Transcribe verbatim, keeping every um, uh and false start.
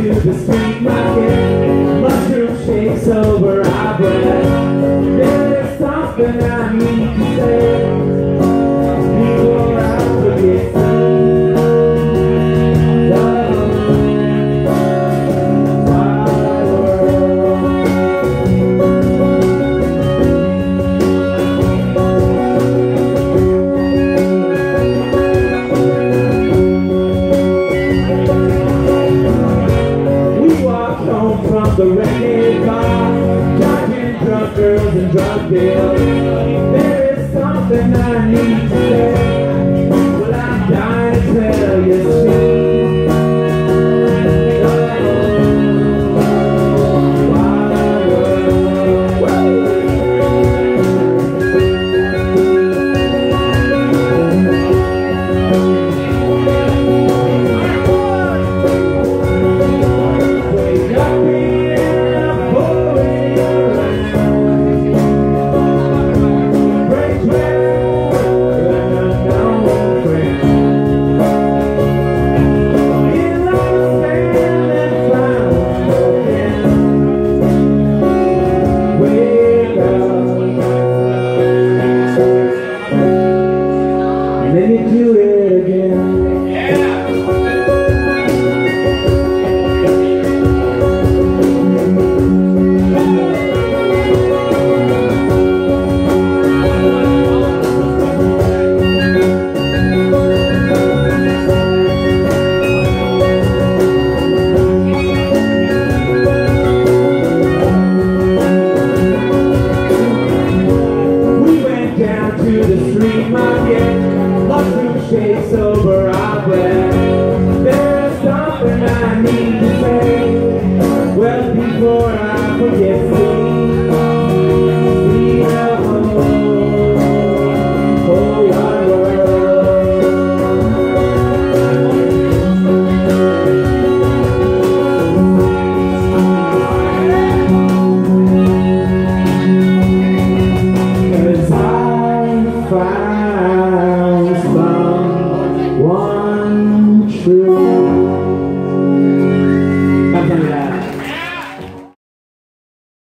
to the street market, mushroom shakes over our breath. There is something I need to say before I forget. From the rented car, dodging drunk girls and drug deals. There is something I